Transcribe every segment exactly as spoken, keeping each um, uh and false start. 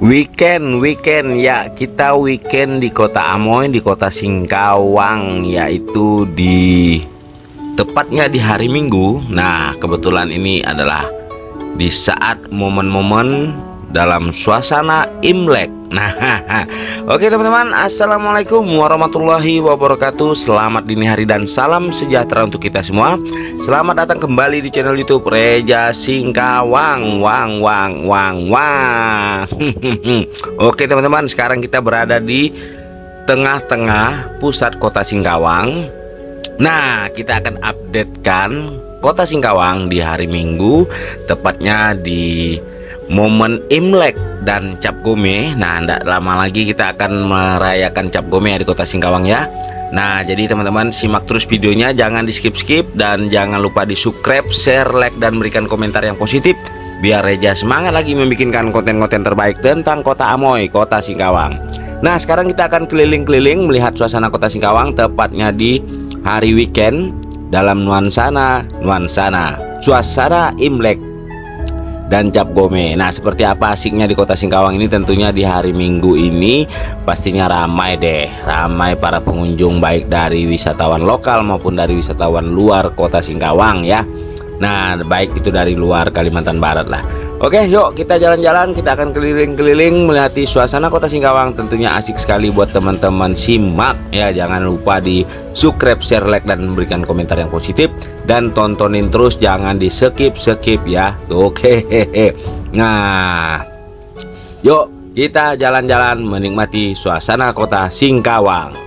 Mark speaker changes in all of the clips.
Speaker 1: Weekend, weekend ya, kita weekend di Kota Amoy, di Kota Singkawang, yaitu di tepatnya di hari Minggu. Nah, kebetulan ini adalah di saat momen-momen dalam suasana Imlek. Nah, oke teman-teman, assalamualaikum warahmatullahi wabarakatuh. Selamat dini hari dan salam sejahtera untuk kita semua. Selamat datang kembali di channel YouTube Reja Singkawang. Wang wang wang wang. Oke teman-teman, sekarang kita berada di tengah-tengah pusat Kota Singkawang. Nah, kita akan updatekan Kota Singkawang di hari Minggu, tepatnya di momen Imlek dan Cap Gome. Nah, tidak lama lagi kita akan merayakan Cap Gome di Kota Singkawang ya. Nah, jadi teman-teman simak terus videonya, jangan di skip-skip, dan jangan lupa di subscribe, share, like, dan berikan komentar yang positif biar Reja semangat lagi membikinkan konten-konten terbaik tentang Kota Amoy, Kota Singkawang. Nah, sekarang kita akan keliling-keliling melihat suasana Kota Singkawang, tepatnya di hari weekend dalam nuansana nuansana suasana Imlek dan Cap Gome. Nah, seperti apa asiknya di Kota Singkawang ini? Tentunya di hari Minggu ini pastinya ramai deh, ramai para pengunjung, baik dari wisatawan lokal maupun dari wisatawan luar Kota Singkawang ya. Nah, baik itu dari luar Kalimantan Barat lah. Oke, yuk kita jalan-jalan, kita akan keliling-keliling melihat suasana Kota Singkawang. Tentunya asik sekali buat teman-teman, simak ya. Jangan lupa di subscribe, share, like, dan memberikan komentar yang positif, dan tontonin terus, jangan di skip-skip ya. Oke. Nah, yuk kita jalan-jalan menikmati suasana Kota Singkawang.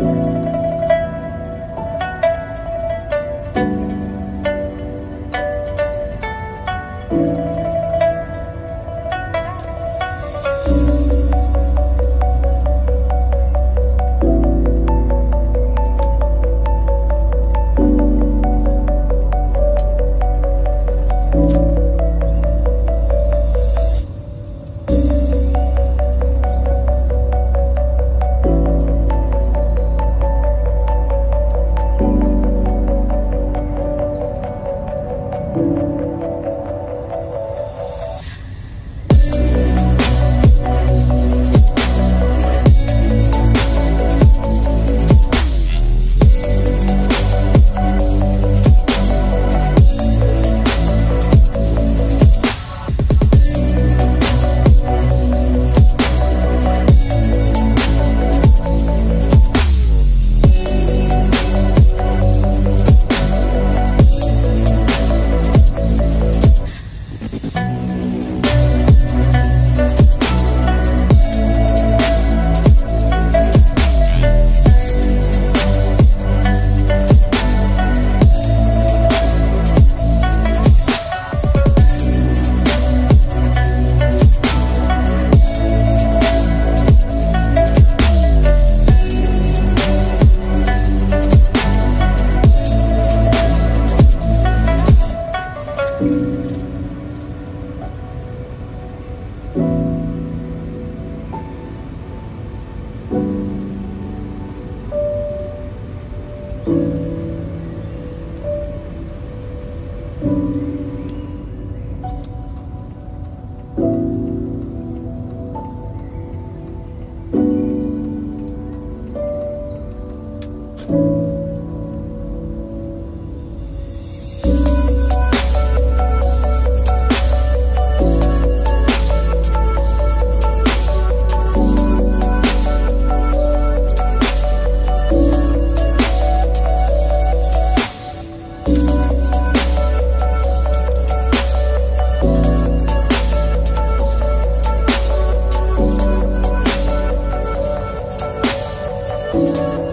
Speaker 2: you.